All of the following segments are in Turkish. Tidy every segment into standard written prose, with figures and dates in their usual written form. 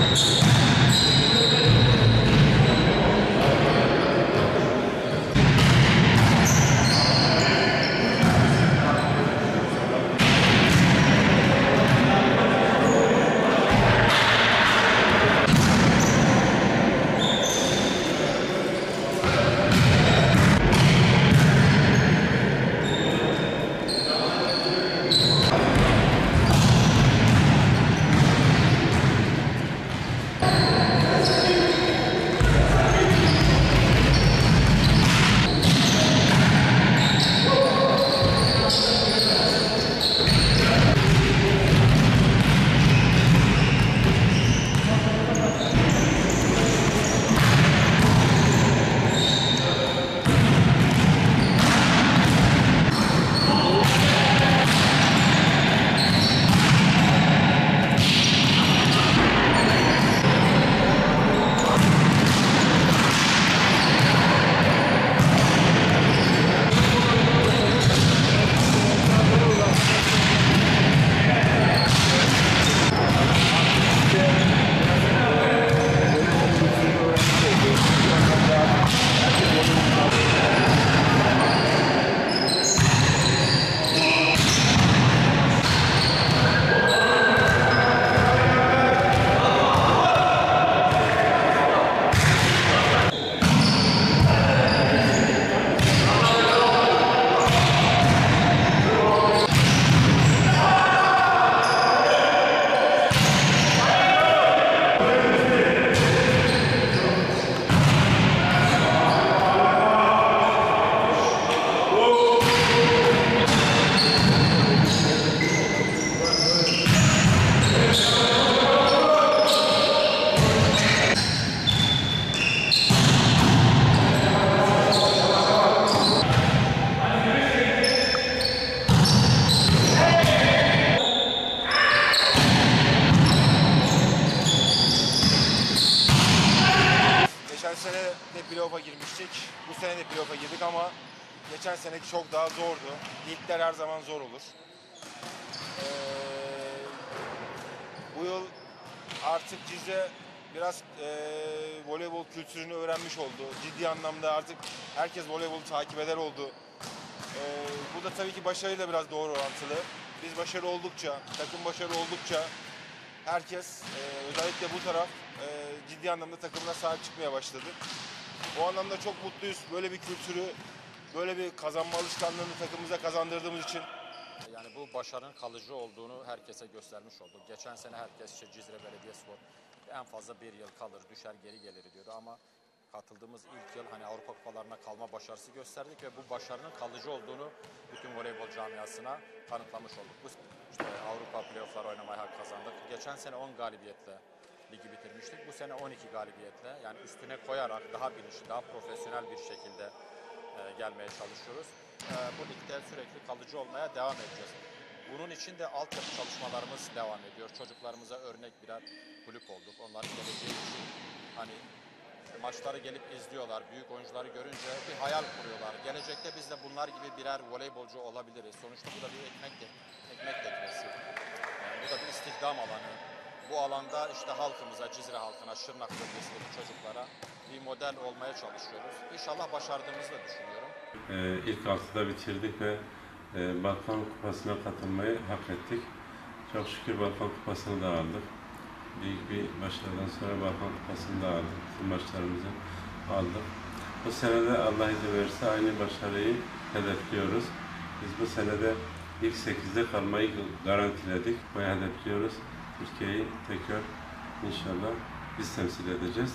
Geçen sene de playoff'a girmiştik. Bu sene de playoff'a girdik ama geçen seneki çok daha zordu. Ligler her zaman zor olur. Bu yıl artık Cizre biraz voleybol kültürünü öğrenmiş oldu. Ciddi anlamda artık herkes voleybolu takip eder oldu. Bu da tabii ki başarıyla biraz doğru orantılı. Biz başarılı oldukça, takım başarılı oldukça herkes, özellikle bu taraf ciddi anlamda takımına sahip çıkmaya başladı. O anlamda çok mutluyuz. Böyle bir kültürü, böyle bir kazanma alışkanlığını takımımıza kazandırdığımız için. Yani bu başarının kalıcı olduğunu herkese göstermiş olduk. Geçen sene herkes işte Cizre Belediyespor en fazla bir yıl kalır, düşer geri gelir diyordu ama katıldığımız ilk yıl hani Avrupa kupalarına kalma başarısı gösterdik ve bu başarının kalıcı olduğunu bütün voleybol camiasına kanıtlamış olduk. Bu işte Avrupa playoff'lar oynamaya hak kazandık. Geçen sene 10 galibiyetle ligi bitirmiştik. Bu sene 12 galibiyetle yani üstüne koyarak daha bilinçli, daha profesyonel bir şekilde gelmeye çalışıyoruz. Bu ligde sürekli kalıcı olmaya devam edeceğiz. Bunun için de altyapı çalışmalarımız devam ediyor. Çocuklarımıza örnek birer kulüp olduk. Onların geleceği için hani maçları gelip izliyorlar. Büyük oyuncuları görünce bir hayal kuruyorlar. Gelecekte biz de bunlar gibi birer voleybolcu olabiliriz. Sonuçta bu da bir ekmek teknesi. Yani bu da bir istihdam alanı. Bu alanda işte halkımıza, Cizre halkına, Şırnak bölgesindeki çocuklara bir model olmaya çalışıyoruz. İnşallah başardığımızı da düşünüyorum. İlk altıda bitirdik ve Balkan Kupası'na katılmayı hak ettik. Çok şükür Balkan Kupası'nı da aldık. Büyük bir başarıdan sonra Balkan Kupası'nı da aldık. Bütün maçlarımızı aldık. Bu sene de Allah izin verirse aynı başarıyı hedefliyoruz. Biz bu senede ilk 8'de kalmayı garantiledik. Bunu hedefliyoruz. Türkiye'yi tekrar inşallah biz temsil edeceğiz.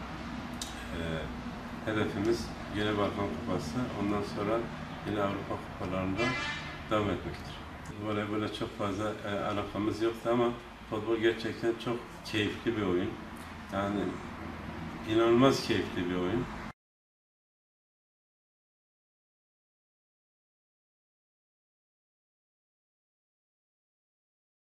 Hedefimiz yine Balkan Kupası, ondan sonra yine Avrupa Kupalarında devam etmektir. Voleybola çok fazla alakamız yoktu ama futbol gerçekten çok keyifli bir oyun. Yani inanılmaz keyifli bir oyun.